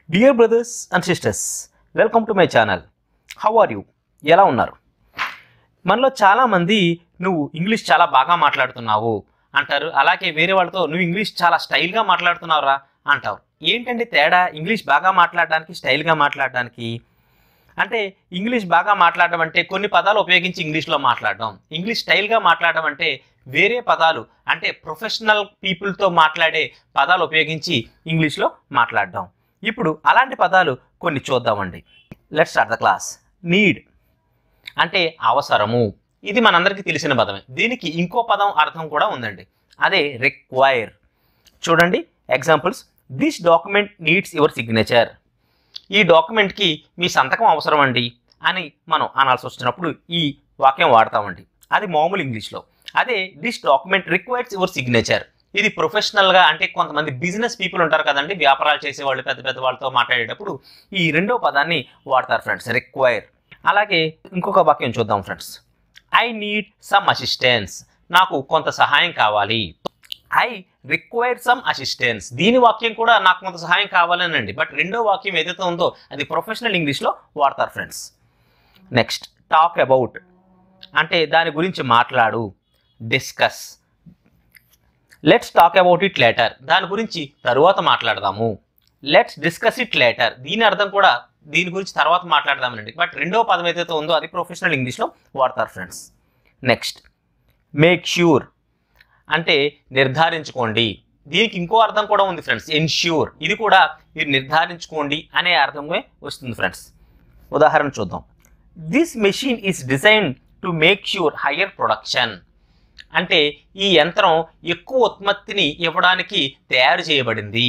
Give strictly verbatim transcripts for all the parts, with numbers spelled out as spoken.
Dear brothers and sisters, welcome to my channel. How are you? ఎలా ఉన్నారు? మనలో చాలా మంది నువ్వు ఇంగ్లీష్ చాలా బాగా మాట్లాడుతున్నావు అంటారు. అలాగే వేరే వాళ్ళతో నువ్వు ఇంగ్లీష్ చాలా స్టైల్ గా మాట్లాడుతున్నావురా అంటావు. ఏంటంటే తేడా ఇంగ్లీష్ బాగా మాట్లాడడానికి స్టైల్ గా మాట్లాడడానికి? అంటే ఇంగ్లీష్ బాగా మాట్లాడడం అంటే కొన్ని పదాలు ఉపయోగించి ఇంగ్లీష్లో మాట్లాడడం. ఇంగ్లీష్ స్టైల్గా మాట్లాడడం అంటే వేరే పదాలు అంటే ప్రొఫెషనల్ పీపుల్తో మాట్లాడే పదాలు ఉపయోగించి ఇంగ్లీష్లో మాట్లాడడం. ఇప్పుడు అలాంటి పదాలు కొన్ని చూద్దామండి. Let's start the class. Need అంటే అవసరము. ఇది మనందరికీ తెలిసిన పదమే. దీనికి ఇంకో పదం అర్థం కూడా ఉందండి. అదే రిక్వైర్. చూడండి examples. This document needs your signature. ఈ డాక్యుమెంట్కి మీ సంతకం అవసరం అండి అని మనం అనాల్సి వచ్చినప్పుడు ఈ వాక్యం వాడతామండి. అది మామూలు ఇంగ్లీష్లో. అదే this document requires your signature. ఇది ప్రొఫెషనల్గా అంటే కొంతమంది బిజినెస్ పీపుల్ ఉంటారు కదండి, వ్యాపారాలు చేసేవాళ్ళు, పెద్ద పెద్ద వాళ్ళతో మాట్లాడేటప్పుడు ఈ రెండో పదాన్ని వాడతారు ఫ్రెండ్స్, రిక్వైర్. అలాగే ఇంకొక వాక్యం చూద్దాం friends. I need some assistance. నాకు కొంత సహాయం కావాలి. I require some assistance. దీని వాక్యం కూడా నాకు కొంత సహాయం కావాలనండి. బట్ రెండో వాక్యం ఏదైతే ఉందో అది ప్రొఫెషనల్ ఇంగ్లీష్లో వాడతారు ఫ్రెండ్స్. నెక్స్ట్ టాక్ అబౌట్ అంటే దాని గురించి మాట్లాడు, discuss. Let's talk about it later. దాని గురించి తరువాత మాట్లాడదాము. Let's discuss it later. దీని అర్థం కూడా దీని గురించి తర్వాత మాట్లాడదామనండి. బట్ రెండో పదం ఏదైతే ఉందో అది ప్రొఫెషనల్ ఇంగ్లీష్లో వాడతారు ఫ్రెండ్స్. నెక్స్ట్ మేక్ ష్యూర్ అంటే నిర్ధారించుకోండి. దీనికి ఇంకో అర్థం కూడా ఉంది ఫ్రెండ్స్, ఎన్ష్యూర్. ఇది కూడా మీరు నిర్ధారించుకోండి అనే అర్థమే వస్తుంది ఫ్రెండ్స్. ఉదాహరణ చూద్దాం. This machine is designed to make sure higher production. అంటే ఈ యంత్రం ఎక్కువ ఉత్పత్తిని ఇవ్వడానికి తయారు చేయబడింది.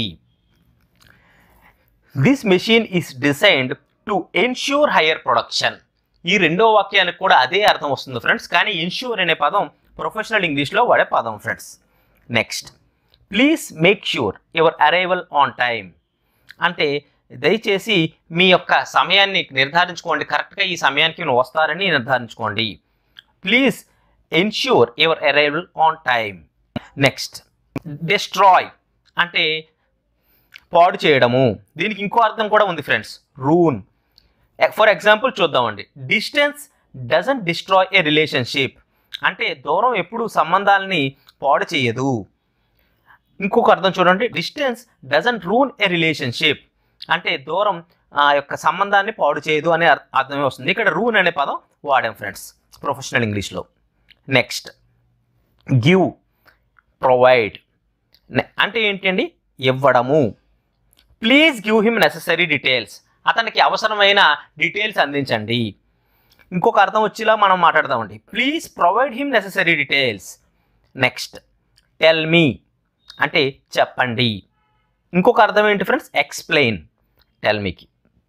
This machine is designed to ensure higher production. ఈ రెండో వాక్యానికి కూడా అదే అర్థం వస్తుంది ఫ్రెండ్స్. కానీ ఎన్ష్యూర్ అనే పదం ప్రొఫెషనల్ ఇంగ్లీష్లో వాడే పదం friends. Next please make sure your arrival on time. అంటే దయచేసి మీ యొక్క సమయాన్ని నిర్ధారించుకోండి, కరెక్ట్గా ఈ సమయానికి నువ్వు వస్తారని నిర్ధారించుకోండి. Please ensure your arrival on time. Next destroy అంటే పాడు చేయడము. దీనికి ఇంకో అర్థం కూడా ఉంది ఫ్రెండ్స్, రూన్. ఫర్ ఎగ్జాంపుల్ చూద్దామండి. Distance doesn't destroy a relationship. అంటే దూరం ఎప్పుడు సంబంధాలని పాడు చేయదు. ఇంకొక అర్థం చూడండి, distance doesn't ruin a relationship. అంటే దూరం ఆ యొక్క సంబంధాన్ని పాడు చేయదు అనే అర్థమే వస్తుంది. ఇక్కడ రూన్ అనే పదం వాడాం ఫ్రెండ్స్ ప్రొఫెషనల్ ఇంగ్లీష్లో. నెక్స్ట్ గివ్, ప్రొవైడ్ అంటే ఏంటండి, ఇవ్వడము. Please give him necessary details. అతనికి అవసరమైన డీటెయిల్స్ అందించండి. ఇంకొక అర్థం వచ్చేలా మనం మాట్లాడదామండి. Please provide him necessary details. Next tell me అంటే చెప్పండి. ఇంకొక అర్థం ఏంటి ఫ్రెండ్స్, ఎక్స్ప్లెయిన్. టెల్ మీకి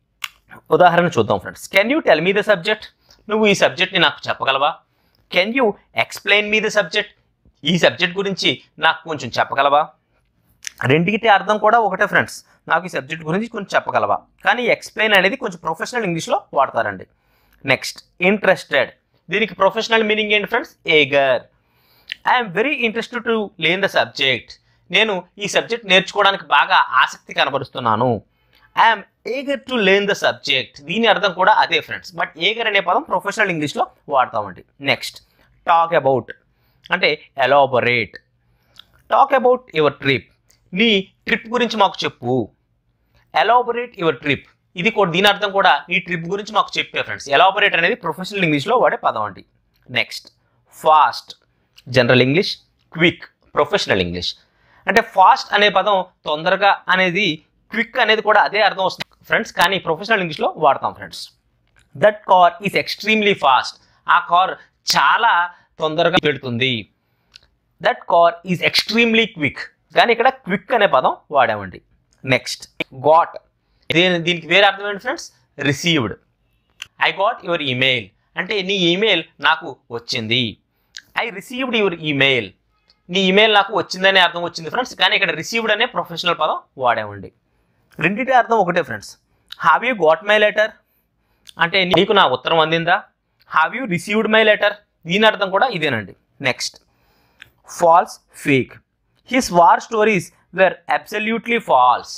ఉదాహరణ చూద్దాం friends. Can you tell me the subject. నువ్వు ఈ సబ్జెక్ట్ని నాకు చెప్పగలవా? Can you explain me the subject. ఈ సబ్జెక్ట్ గురించి నాకు కొంచెం చెప్పగలవా? రెండింటి అర్థం కూడా ఒకటే ఫ్రెండ్స్, నాకు ఈ సబ్జెక్ట్ గురించి కొంచెం చెప్పగలవా. కానీ ఎక్స్ప్లెయిన్ అనేది కొంచెం ప్రొఫెషనల్ ఇంగ్లీష్లో వాడతారండి. Next interested. దీనికి ప్రొఫెషనల్ మీనింగ్ ఏంటి friends, eager. I'm very interested to learn the subject. నేను ఈ సబ్జెక్ట్ నేర్చుకోవడానికి బాగా ఆసక్తి కనబరుస్తున్నాను. I'm eager to learn the subject. దీని అర్థం కూడా అదే ఫ్రెండ్స్. బట్ ఏగర్ అనే పదం ప్రొఫెషనల్ ఇంగ్లీష్లో వాడతామండి. నెక్స్ట్ టాక్ అబౌట్ అంటే elaborate. Talk about your trip. నీ ట్రిప్ గురించి మాకు చెప్పు. Elaborate your trip. ఇది కూడా దీని అర్థం కూడా ఈ ట్రిప్ గురించి మాకు చెప్పే ఫ్రెండ్స్. ఎలాబొరేట్ అనేది ప్రొఫెషనల్ ఇంగ్లీష్లో వాడే పదం అండి. Next fast, general English. Quick, professional English. అంటే ఫాస్ట్ అనే పదం తొందరగా అనేది, క్విక్ అనేది కూడా అదే అర్థం వస్తుంది ఫ్రెండ్స్. కానీ ప్రొఫెషనల్ ఇంగ్లీష్లో వాడతాం friends. That car is extremely fast. ఆ కార్ చాలా తొందరగా పెడుతుంది. That car is extremely quick. కానీ ఇక్కడ క్విక్ అనే పదం వాడామండి. Next got. దీని దీనికి వేరే అర్థం ఏంటి friends, received. I got your email అంటే నీ ఈమెయిల్ నాకు వచ్చింది. I received your email. నీ ఈమెయిల్ నాకు వచ్చిందనే అర్థం వచ్చింది ఫ్రెండ్స్. కానీ ఇక్కడ రిసీవ్డ్ అనే ప్రొఫెషనల్ పదం వాడామండి. రెండింటి అర్థం ఒకటే friends. Have you got my letter అంటే నీకు నా ఉత్తరం అందిందా. Have you received my letter, దీని అర్థం కూడా ఇదేనండి. Next false, fake. His war stories were absolutely false.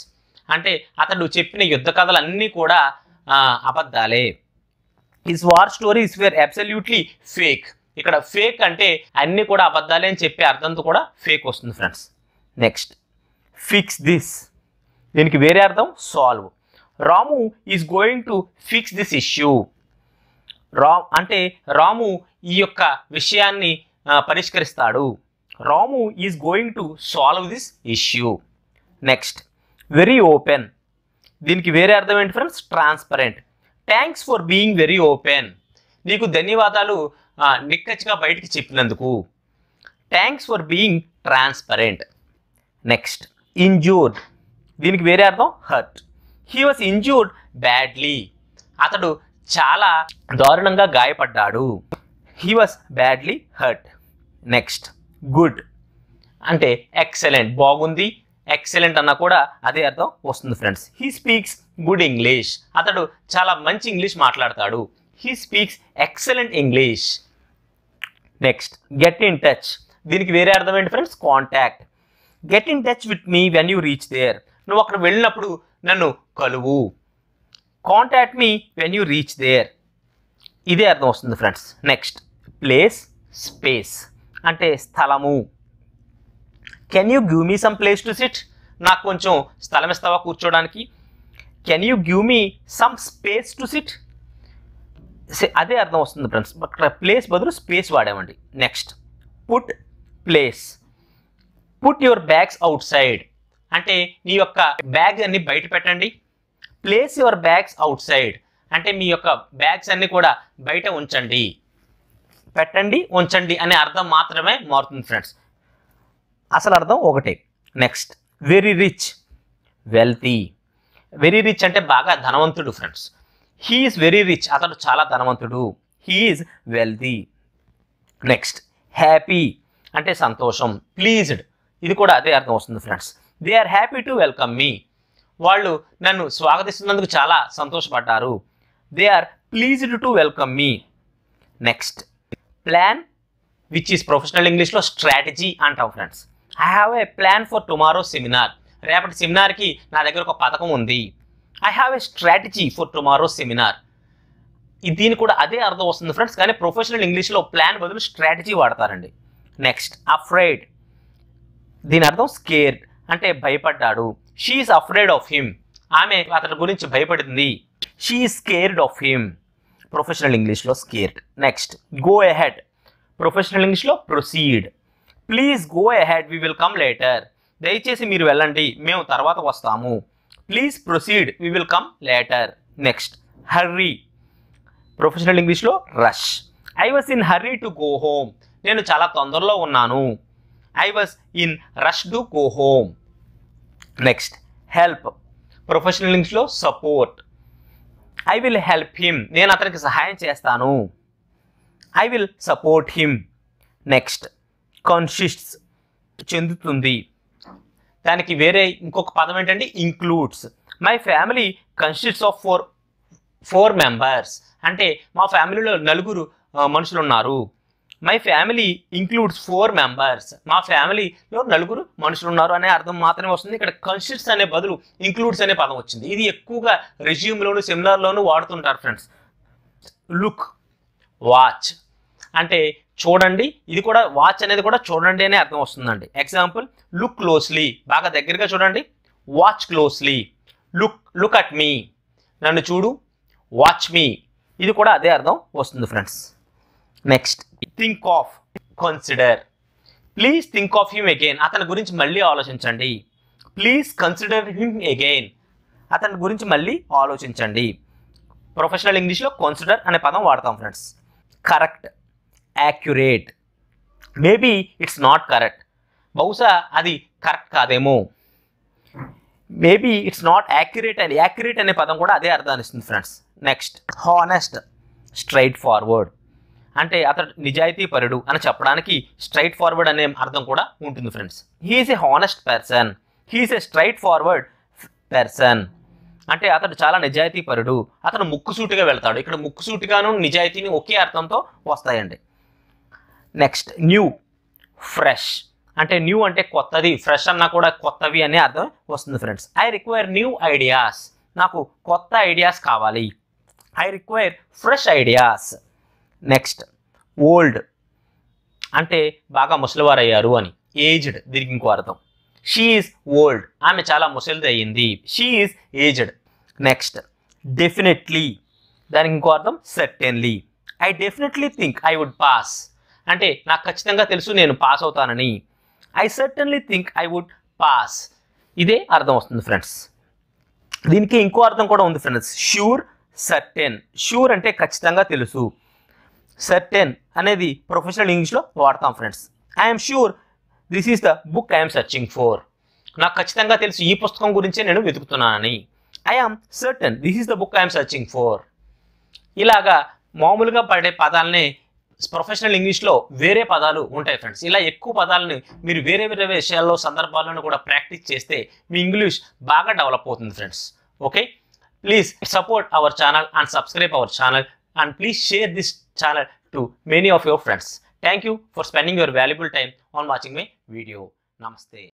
అంటే అతడు చెప్పిన యుద్ధ కథలు అన్నీ కూడా అబద్ధాలే. His war stories were absolutely fake. ఇక్కడ ఫేక్ అంటే అన్నీ కూడా అబద్ధాలే అని చెప్పే అర్థంతో కూడా ఫేక్ వస్తుంది ఫ్రెండ్స్. నెక్స్ట్ ఫిక్స్ దిస్, దీనికి వేరే అర్థం solve. Ramu is going to fix this issue. రా అంటే రాము ఈ యొక్క విషయాన్ని పరిష్కరిస్తాడు. Ramu is going to solve this issue. Next very open, దీనికి వేరే అర్థం ఏంటి friends? Transparent. Thanks for being very open, నీకు ధన్యవాదాలు నిక్కచ్చిగా బయటికి చెప్పినందుకు. Thanks for being transparent. Next injured, దీనికి వేరే అర్థం hurt. He was injured badly, అతడు చాలా దారుణంగా గాయపడ్డాడు. He was badly hurt. Next good అంటే ఎక్సలెంట్, బాగుంది. ఎక్సలెంట్ అన్నా కూడా అదే అర్థం వస్తుంది friends. He speaks good English, అతడు చాలా మంచి ఇంగ్లీష్ మాట్లాడతాడు. He speaks excellent English. Next get in touch, దీనికి వేరే అర్థం ఏంటి friends? Contact. Get in touch with me when you reach there, నువ్వు అక్కడ వెళ్ళినప్పుడు నన్ను కలువు. Contact me when you reach there, ఇదే అర్థం వస్తుంది ఫ్రెండ్స్. నెక్స్ట్ ప్లేస్ స్పేస్ అంటే స్థలము. Can you give me some place to sit, నాకు కొంచెం స్థలం ఇస్తావా కూర్చోడానికి. Can you give me some space to sit, అదే అర్థం వస్తుంది ఫ్రెండ్స్. అక్కడ ప్లేస్ బదులు స్పేస్ వాడామండి. Next put place. Put your bags outside అంటే నీ యొక్క బ్యాగ్ అన్ని బయట పెట్టండి. Place your bags outside అంటే మీ యొక్క బ్యాగ్స్ అన్ని కూడా బయట ఉంచండి. పెట్టండి ఉంచండి అనే అర్థం మాత్రమే మారుతుంది ఫ్రెండ్స్, అసలు అర్థం ఒకటే. Next very rich wealthy. Very rich అంటే బాగా ధనవంతుడు friends. He is very rich, అతడు చాలా ధనవంతుడు. He is wealthy. Next happy అంటే సంతోషం. ప్లీజ్డ్, ఇది కూడా అదే అర్థం వస్తుంది friends. They are happy to welcome me, వాళ్ళు నన్ను స్వాగతిస్తున్నందుకు చాలా సంతోషపడ్డారు. They are pleased to welcome me. Next plan which is professional ఇంగ్లీష్లో స్ట్రాటజీ అంటాం friends. I have a plan for tomorrow seminar, రేపటి సెమినార్కి నా దగ్గర ఒక పథకం ఉంది. I have a strategy for tomorrow seminar, దీని కూడా అదే అర్థం వస్తుంది ఫ్రెండ్స్, కానీ ప్రొఫెషనల్ ఇంగ్లీష్లో ప్లాన్ బదులు స్ట్రాటజీ వాడతారండి. నెక్స్ట్ అఫ్రైడ్, దీని అర్థం స్కేర్డ్ అంటే భయపడ్డాడు. She is afraid of him, ఆమె అతని గురించి భయపడింది. She is scared of him, professional ఇంగ్లీష్లో scared. Next go ahead, professional ఇంగ్లీష్లో proceed. Please go ahead we will come later, దయచేసి మీరు వెళ్ళండి మేము తర్వాత వస్తాము. Please proceed we will come later. Next hurry, professional ఇంగ్లీష్లో rush. I was in hurry to go home, నేను చాలా తొందరలో ఉన్నాను. I was in rush to go home. Next help, professional ఇంగ్లీష్లో support. I will help him, నేను అతనికి సహాయం చేస్తాను. I will support him. Next consists, చెందుతుంది. దానికి వేరే ఇంకొక పదం ఏంటంటే includes. My family consists of four four members అంటే మా ఫ్యామిలీలో నలుగురు మనుషులు ఉన్నారు. My family includes four members, మా ఫ్యామిలీలో నలుగురు మనుషులు ఉన్నారు అనే అర్థం మాత్రమే వస్తుంది. ఇక్కడ కన్సిస్ట్స్ అనే బదులు ఇంక్లూడ్స్ అనే పదం వచ్చింది. ఇది ఎక్కువగా రెజ్యూమ్లోను సెమినార్లోను వాడుతుంటారు ఫ్రెండ్స్. లుక్ వాచ్ అంటే చూడండి, ఇది కూడా వాచ్ అనేది కూడా చూడండి అనే అర్థం వస్తుందండి. ఎగ్జాంపుల్ లుక్ క్లోజ్లీ, బాగా దగ్గరగా చూడండి. Watch closely. Look look at me, నన్ను చూడు. వాచ్ మీ, ఇది కూడా అదే అర్థం వస్తుంది friends. Next think of, consider. Please think of him again, అతని గురించి మళ్ళీ ఆలోచించండి. ప్లీజ్ కన్సిడర్ హిమ్ అగైన్, అతని గురించి మళ్ళీ ఆలోచించండి. ప్రొఫెషనల్ ఇంగ్లీష్లో కన్సిడర్ అనే పదం వాడతాం friends. Correct, accurate. Maybe it's not correct, బహుశా అది కరెక్ట్ కాదేమో. మేబీ ఇట్స్ నాట్ యాక్యురేట్ అని, యాక్యురేట్ అనే పదం కూడా అదే అర్థాన్ని ఇస్తుంది friends. Next honest, straightforward అంటే అతడు నిజాయితీ పరుడు అని చెప్పడానికి స్ట్రైట్ ఫార్వర్డ్ అనే అర్థం కూడా ఉంటుంది friends. He is a honest person, he is a straightforward person అంటే అతడు చాలా నిజాయితీ పరుడు, అతను ముక్కుసూటిగా వెళ్తాడు. ఇక్కడ ముక్కుసూటిగాను నిజాయితీని ఒకే అర్థంతో వస్తాయండి. నెక్స్ట్ న్యూ, ఫ్రెష్ అంటే న్యూ అంటే కొత్తది, ఫ్రెష్ అన్నా కూడా కొత్తవి అనే అర్థం వస్తుంది friends. I require new ideas, నాకు కొత్త ఐడియాస్ కావాలి. I require fresh ideas. Next old అంటే బాగా ముసలివారయ్యారు అని. ఏజ్డ్ దీనికి ఇంకో అర్థం. షీ ఈజ్ ఓల్డ్, ఆమె చాలా ముసలిది అయ్యింది. She is aged. Next definitely, దానికి ఇంకో అర్థం certainly. I definitely think I would pass, అంటే నాకు ఖచ్చితంగా తెలుసు నేను పాస్ అవుతానని. I certainly think I would pass, ఇదే అర్థం వస్తుంది ఫ్రెండ్స్. దీనికి ఇంకో అర్థం కూడా ఉంది ఫ్రెండ్స్, ష్యూర్, సర్టెన్. ష్యూర్ అంటే ఖచ్చితంగా తెలుసు, సర్టెన్ అనేది ప్రొఫెషనల్ ఇంగ్లీష్లో వాడతాం friends. I'm sure this is the book I'm searching for, నాకు ఖచ్చితంగా తెలుసు ఈ పుస్తకం గురించే నేను వెతుకుతున్నానని. I'm certain this is the book I'm searching for. ఇలాగా మామూలుగా పడే పదాలని ప్రొఫెషనల్ ఇంగ్లీష్లో వేరే పదాలు ఉంటాయి ఫ్రెండ్స్. ఇలా ఎక్కువ పదాలని మీరు వేరే వేరే విషయాల్లో సందర్భాలను కూడా ప్రాక్టీస్ చేస్తే మీ ఇంగ్లీష్ బాగా డెవలప్ అవుతుంది friends. Okay, please support our channel and subscribe our channel and please share this channel to many of your friends. Thank you for spending your valuable time on watching my video. Namaste.